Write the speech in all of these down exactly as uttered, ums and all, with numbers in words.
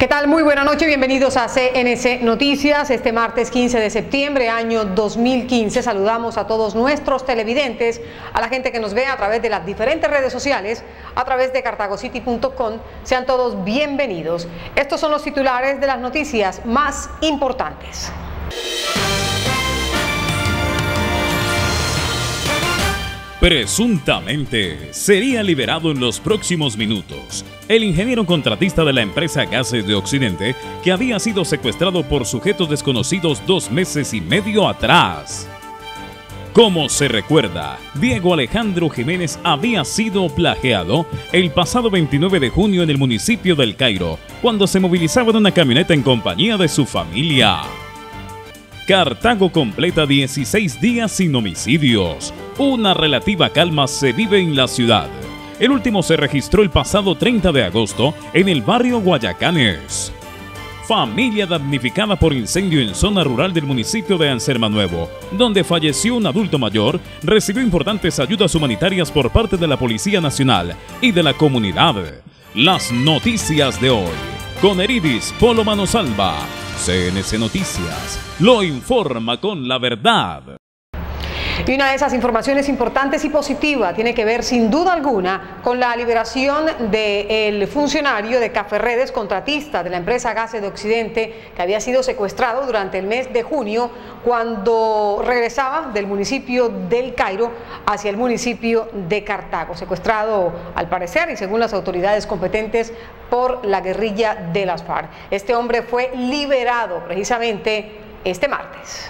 ¿Qué tal? Muy buena noche, bienvenidos a C N C Noticias. Este martes quince de septiembre, año dos mil quince, saludamos a todos nuestros televidentes, a la gente que nos ve a través de las diferentes redes sociales, a través de cartago city punto com. Sean todos bienvenidos. Estos son los titulares de las noticias más importantes. Presuntamente sería liberado en los próximos minutos el ingeniero contratista de la empresa Gases de Occidente, que había sido secuestrado por sujetos desconocidos dos meses y medio atrás. Como se recuerda, Diego Alejandro Jiménez había sido plagiado el pasado veintinueve de junio en el municipio del Cairo, cuando se movilizaba en una camioneta en compañía de su familia. Cartago completa dieciséis días sin homicidios. Una relativa calma se vive en la ciudad. El último se registró el pasado treinta de agosto en el barrio Guayacanes. Familia damnificada por incendio en zona rural del municipio de Anserma-Nuevo, donde falleció un adulto mayor, recibió importantes ayudas humanitarias por parte de la Policía Nacional y de la comunidad. Las noticias de hoy, con Eridis Polo Manosalva. C N C Noticias lo informa con la verdad. Y una de esas informaciones importantes y positiva tiene que ver sin duda alguna con la liberación del funcionario de Cafferredes, contratista de la empresa Gases de Occidente, que había sido secuestrado durante el mes de junio cuando regresaba del municipio del Cairo hacia el municipio de Cartago, secuestrado al parecer y según las autoridades competentes por la guerrilla de las FARC. Este hombre fue liberado precisamente este martes.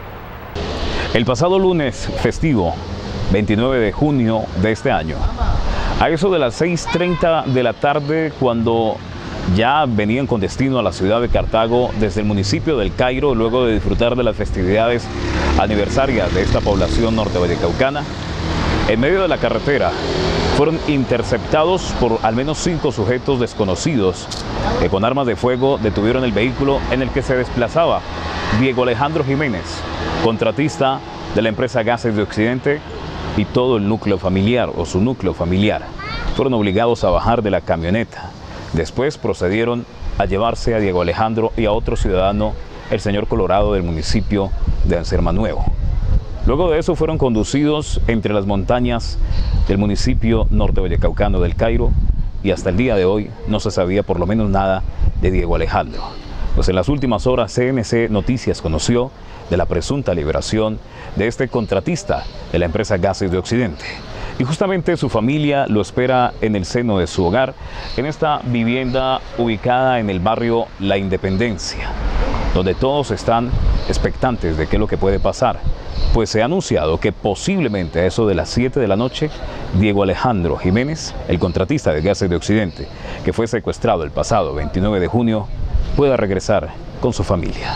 El pasado lunes festivo, veintinueve de junio de este año, a eso de las seis y treinta de la tarde, cuando ya venían con destino a la ciudad de Cartago desde el municipio del Cairo, luego de disfrutar de las festividades aniversarias de esta población norte vallecaucana, en medio de la carretera fueron interceptados por al menos cinco sujetos desconocidos que con armas de fuego detuvieron el vehículo en el que se desplazaba Diego Alejandro Jiménez, contratista de la empresa Gases de Occidente, y todo el núcleo familiar o su núcleo familiar. Fueron obligados a bajar de la camioneta. Después procedieron a llevarse a Diego Alejandro y a otro ciudadano, el señor Colorado del municipio de Anserma-Nuevo. Luego de eso fueron conducidos entre las montañas del municipio norte vallecaucano del Cairo, y hasta el día de hoy no se sabía por lo menos nada de Diego Alejandro. Pues en las últimas horas C N C Noticias conoció de la presunta liberación de este contratista de la empresa Gases de Occidente. Y justamente su familia lo espera en el seno de su hogar, en esta vivienda ubicada en el barrio La Independencia, donde todos están expectantes de qué es lo que puede pasar. Pues se ha anunciado que posiblemente a eso de las siete de la noche, Diego Alejandro Jiménez, el contratista de Gases de Occidente, que fue secuestrado el pasado veintinueve de junio, pueda regresar con su familia.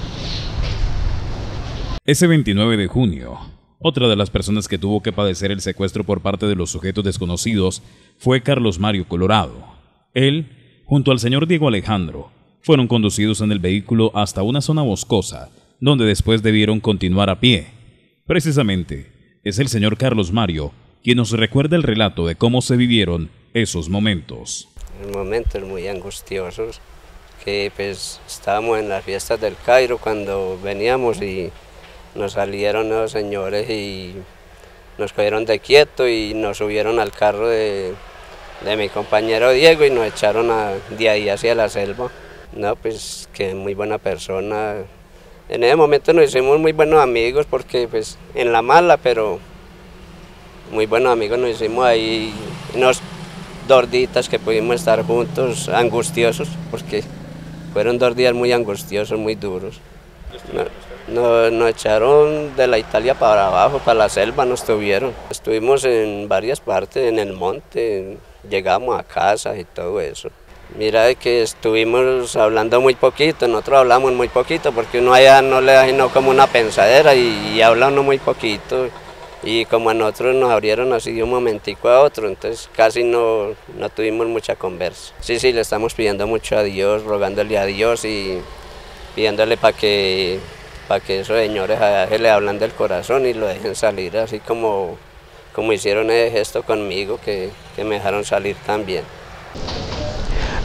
Ese veintinueve de junio, otra de las personas que tuvo que padecer el secuestro por parte de los sujetos desconocidos fue Carlos Mario Colorado. Él, junto al señor Diego Alejandro, fueron conducidos en el vehículo hasta una zona boscosa, donde después debieron continuar a pie. Precisamente, es el señor Carlos Mario quien nos recuerda el relato de cómo se vivieron esos momentos. Momentos muy angustiosos, que pues estábamos en las fiestas del Cairo cuando veníamos y nos salieron los señores y nos cogieron de quieto y nos subieron al carro de, de mi compañero Diego y nos echaron a, de ahí hacia la selva. No, pues que muy buena persona. En ese momento nos hicimos muy buenos amigos porque pues en la mala, pero muy buenos amigos nos hicimos ahí, unos dos días que pudimos estar juntos, angustiosos, porque fueron dos días muy angustiosos, muy duros. Nos, nos, nos echaron de la Italia para abajo, para la selva nos tuvieron. Estuvimos en varias partes, en el monte, llegamos a casa y todo eso. Mira que estuvimos hablando muy poquito, nosotros hablamos muy poquito porque uno allá no le da sino como una pensadera y, y habla uno muy poquito. Y como a nosotros nos abrieron así de un momentico a otro, entonces casi no, no tuvimos mucha conversa. Sí, sí, le estamos pidiendo mucho a Dios, rogándole a Dios y pidiéndole para que, para que esos señores allá se le hablan del corazón y lo dejen salir, así como, como hicieron ese gesto conmigo, que, que me dejaron salir también.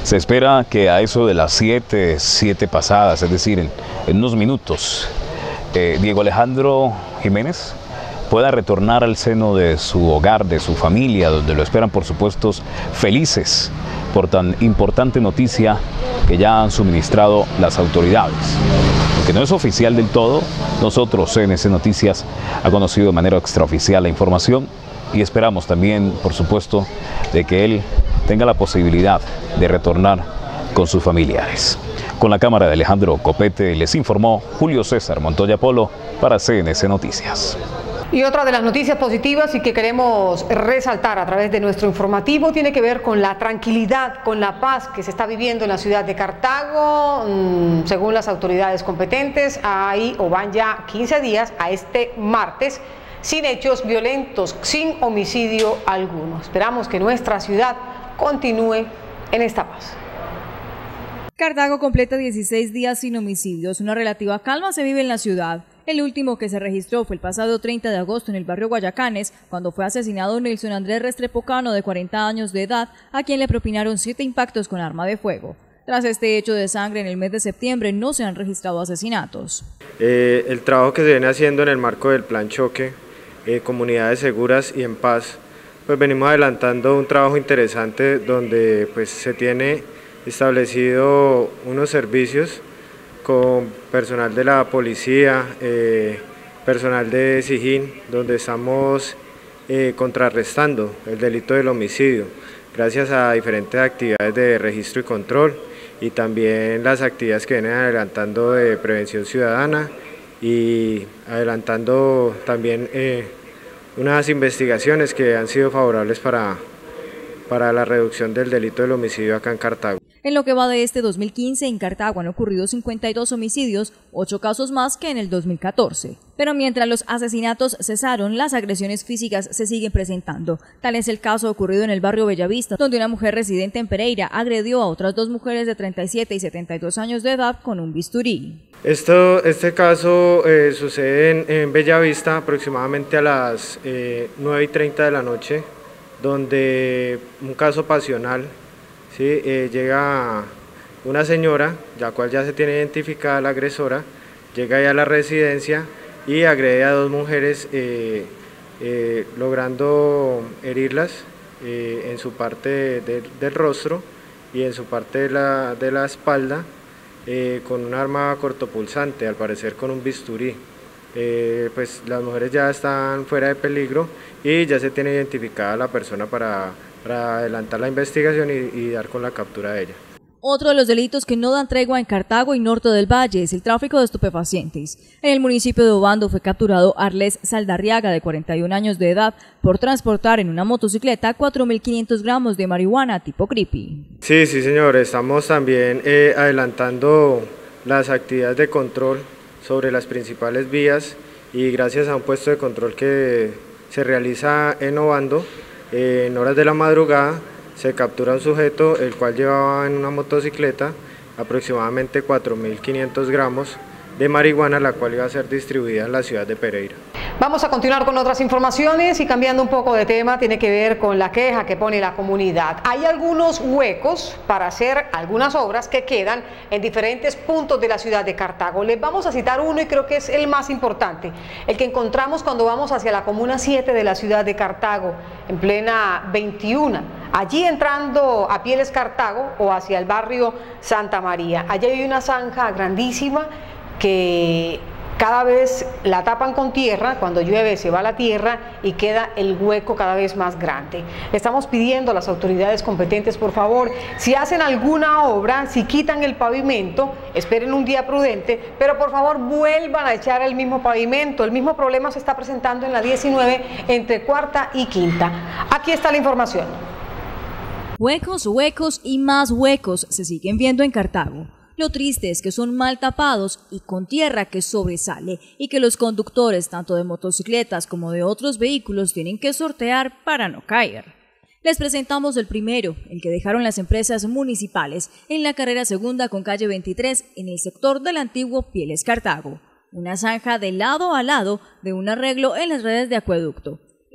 Se espera que a eso de las siete, siete pasadas, es decir, en, en unos minutos, eh, Diego Alejandro Jiménez pueda retornar al seno de su hogar, de su familia, donde lo esperan, por supuesto, felices por tan importante noticia que ya han suministrado las autoridades. Aunque no es oficial del todo, nosotros, C N C Noticias, ha conocido de manera extraoficial la información y esperamos también, por supuesto, de que él tenga la posibilidad de retornar con sus familiares. Con la cámara de Alejandro Copete les informó Julio César Montoya Polo para C N C Noticias. Y otra de las noticias positivas y que queremos resaltar a través de nuestro informativo tiene que ver con la tranquilidad, con la paz que se está viviendo en la ciudad de Cartago. Según las autoridades competentes, hay o van ya quince días a este martes sin hechos violentos, sin homicidio alguno. Esperamos que nuestra ciudad continúe en esta paz. Cartago completa dieciséis días sin homicidios. Una relativa calma se vive en la ciudad. El último que se registró fue el pasado treinta de agosto en el barrio Guayacanes, cuando fue asesinado Nelson Andrés Restrepo Cano, de cuarenta años de edad, a quien le propinaron siete impactos con arma de fuego. Tras este hecho de sangre en el mes de septiembre no se han registrado asesinatos. Eh, el trabajo que se viene haciendo en el marco del Plan Choque, eh, Comunidades Seguras y en Paz, pues venimos adelantando un trabajo interesante donde pues se tiene establecido unos servicios con personal de la policía, eh, personal de SIJIN, donde estamos eh, contrarrestando el delito del homicidio, gracias a diferentes actividades de registro y control y también las actividades que vienen adelantando de prevención ciudadana y adelantando también eh, unas investigaciones que han sido favorables para, para la reducción del delito del homicidio acá en Cartago. En lo que va de este dos mil quince, en Cartago han ocurrido cincuenta y dos homicidios, ocho casos más que en el dos mil catorce. Pero mientras los asesinatos cesaron, las agresiones físicas se siguen presentando. Tal es el caso ocurrido en el barrio Bellavista, donde una mujer residente en Pereira agredió a otras dos mujeres de treinta y siete y setenta y dos años de edad con un bisturí. Esto, este caso eh, sucede en, en Bellavista aproximadamente a las eh, nueve y treinta de la noche, donde un caso pasional. Sí, eh, llega una señora, la cual ya se tiene identificada la agresora, llega ya a la residencia y agrede a dos mujeres eh, eh, logrando herirlas eh, en su parte de, del rostro y en su parte de la, de la espalda eh, con un arma cortopulsante, al parecer con un bisturí. Eh, pues las mujeres ya están fuera de peligro y ya se tiene identificada la persona para para adelantar la investigación y, y dar con la captura de ella. Otro de los delitos que no dan tregua en Cartago y Norte del Valle es el tráfico de estupefacientes. En el municipio de Obando fue capturado Arles Saldarriaga, de cuarenta y un años de edad, por transportar en una motocicleta cuatro mil quinientos gramos de marihuana tipo creepy. Sí, sí señor, estamos también eh, adelantando las actividades de control sobre las principales vías y gracias a un puesto de control que se realiza en Obando, en horas de la madrugada se captura un sujeto el cual llevaba en una motocicleta aproximadamente cuatro mil quinientos gramos de marihuana, la cual iba a ser distribuida en la ciudad de Pereira. Vamos a continuar con otras informaciones y cambiando un poco de tema, tiene que ver con la queja que pone la comunidad. Hay algunos huecos para hacer algunas obras que quedan en diferentes puntos de la ciudad de Cartago. Les vamos a citar uno y creo que es el más importante, el que encontramos cuando vamos hacia la comuna siete de la ciudad de Cartago, en plena veintiuno. Allí entrando a Pieles Cartago o hacia el barrio Santa María. Allí hay una zanja grandísima que cada vez la tapan con tierra, cuando llueve se va la tierra y queda el hueco cada vez más grande. Estamos pidiendo a las autoridades competentes, por favor, si hacen alguna obra, si quitan el pavimento, esperen un día prudente, pero por favor vuelvan a echar el mismo pavimento. El mismo problema se está presentando en la diecinueve entre cuarta y quinta. Aquí está la información. Huecos, huecos y más huecos se siguen viendo en Cartago. Lo triste es que son mal tapados y con tierra que sobresale y que los conductores tanto de motocicletas como de otros vehículos tienen que sortear para no caer. Les presentamos el primero, el que dejaron las empresas municipales en la carrera segunda con calle veintitrés en el sector del antiguo Pieles Cartago. Una zanja de lado a lado de un arreglo en las redes de acueducto.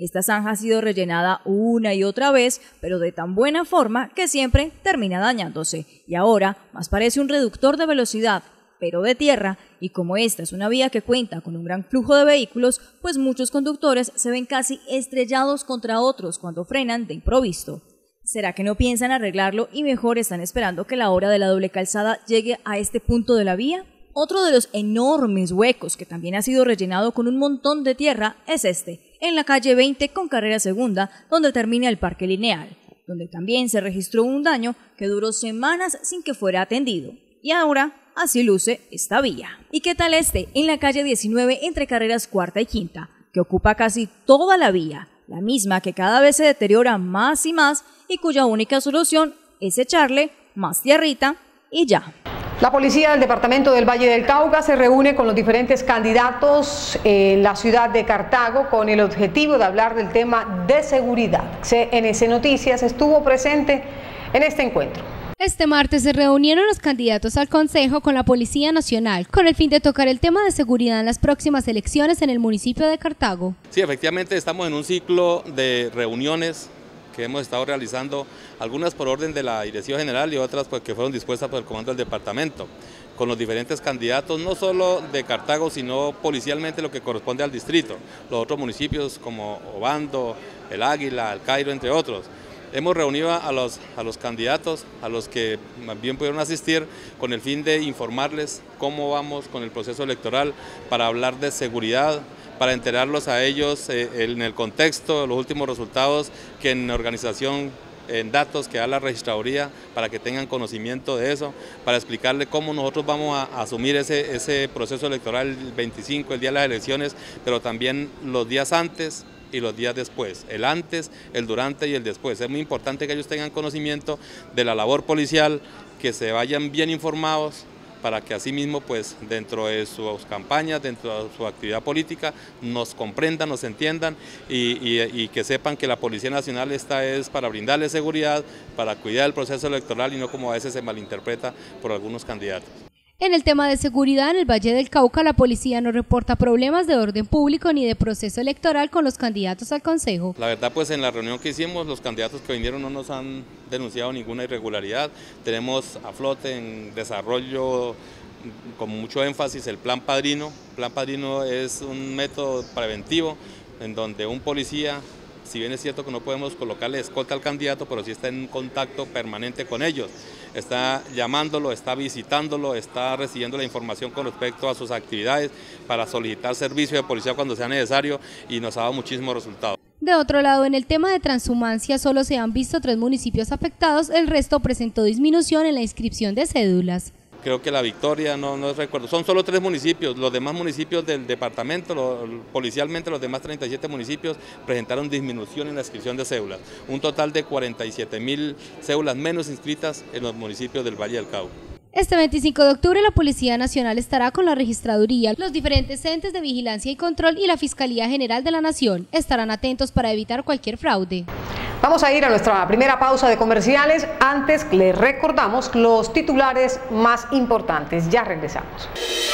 Esta zanja ha sido rellenada una y otra vez, pero de tan buena forma que siempre termina dañándose. Y ahora más parece un reductor de velocidad, pero de tierra, y como esta es una vía que cuenta con un gran flujo de vehículos, pues muchos conductores se ven casi estrellados contra otros cuando frenan de improviso. ¿Será que no piensan arreglarlo y mejor están esperando que la obra de la doble calzada llegue a este punto de la vía? Otro de los enormes huecos que también ha sido rellenado con un montón de tierra es este, en la calle veinte con carrera segunda, donde termina el parque lineal, donde también se registró un daño que duró semanas sin que fuera atendido. Y ahora así luce esta vía. ¿Y qué tal este, en la calle diecinueve entre carreras cuarta y quinta, que ocupa casi toda la vía, la misma que cada vez se deteriora más y más y cuya única solución es echarle más tierrita y ya? La policía del departamento del Valle del Cauca se reúne con los diferentes candidatos en la ciudad de Cartago con el objetivo de hablar del tema de seguridad. C N C Noticias estuvo presente en este encuentro. Este martes se reunieron los candidatos al Consejo con la Policía Nacional con el fin de tocar el tema de seguridad en las próximas elecciones en el municipio de Cartago. Sí, efectivamente estamos en un ciclo de reuniones que hemos estado realizando, algunas por orden de la Dirección General y otras pues, que fueron dispuestas por el comando del departamento, con los diferentes candidatos, no solo de Cartago, sino policialmente lo que corresponde al distrito, los otros municipios como Obando, El Águila, El Cairo, entre otros. Hemos reunido a los, a los candidatos, a los que más bien pudieron asistir, con el fin de informarles cómo vamos con el proceso electoral, para hablar de seguridad, para enterarlos a ellos eh, en el contexto, los últimos resultados que en organización, en datos que da la registraduría, para que tengan conocimiento de eso, para explicarle cómo nosotros vamos a, a asumir ese, ese proceso electoral el veinticinco, el día de las elecciones, pero también los días antes y los días después, el antes, el durante y el después. Es muy importante que ellos tengan conocimiento de la labor policial, que se vayan bien informados, para que asimismo pues dentro de sus campañas, dentro de su actividad política, nos comprendan, nos entiendan y, y, y que sepan que la Policía Nacional esta es para brindarles seguridad, para cuidar el proceso electoral y no como a veces se malinterpreta por algunos candidatos. En el tema de seguridad en el Valle del Cauca, la policía no reporta problemas de orden público ni de proceso electoral con los candidatos al Consejo. La verdad, pues en la reunión que hicimos, los candidatos que vinieron no nos han denunciado ninguna irregularidad. Tenemos a flote en desarrollo con mucho énfasis el Plan Padrino. El Plan Padrino es un método preventivo en donde un policía, si bien es cierto que no podemos colocarle escolta al candidato, pero sí está en contacto permanente con ellos. Está llamándolo, está visitándolo, está recibiendo la información con respecto a sus actividades para solicitar servicio de policía cuando sea necesario y nos ha dado muchísimos resultados. De otro lado, en el tema de transhumancia solo se han visto tres municipios afectados, el resto presentó disminución en la inscripción de cédulas. Creo que La Victoria, no, no recuerdo, son solo tres municipios, los demás municipios del departamento, lo, policialmente los demás treinta y siete municipios presentaron disminución en la inscripción de cédulas, un total de cuarenta y siete mil cédulas menos inscritas en los municipios del Valle del Cauca. Este veinticinco de octubre la Policía Nacional estará con la Registraduría, los diferentes entes de vigilancia y control y la Fiscalía General de la Nación. Estarán atentos para evitar cualquier fraude. Vamos a ir a nuestra primera pausa de comerciales. Antes les recordamos los titulares más importantes. Ya regresamos.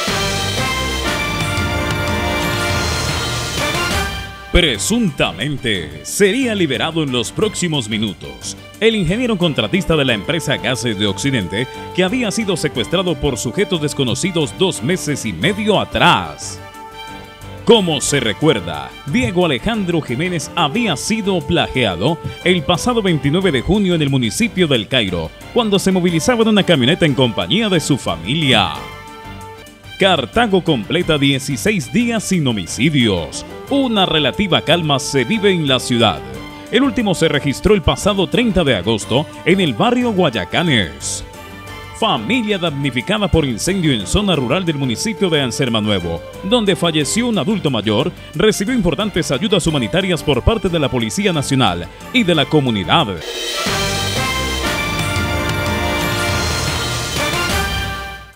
Presuntamente sería liberado en los próximos minutos el ingeniero contratista de la empresa Gases de Occidente, que había sido secuestrado por sujetos desconocidos dos meses y medio atrás. Como se recuerda, Diego Alejandro Jiménez había sido plagiado el pasado veintinueve de junio en el municipio del Cairo, cuando se movilizaba en una camioneta en compañía de su familia. Cartago completa dieciséis días sin homicidios. Una relativa calma se vive en la ciudad. El último se registró el pasado treinta de agosto en el barrio Guayacanes. Familia damnificada por incendio en zona rural del municipio de Anserma Nuevo, donde falleció un adulto mayor, recibió importantes ayudas humanitarias por parte de la Policía Nacional y de la comunidad.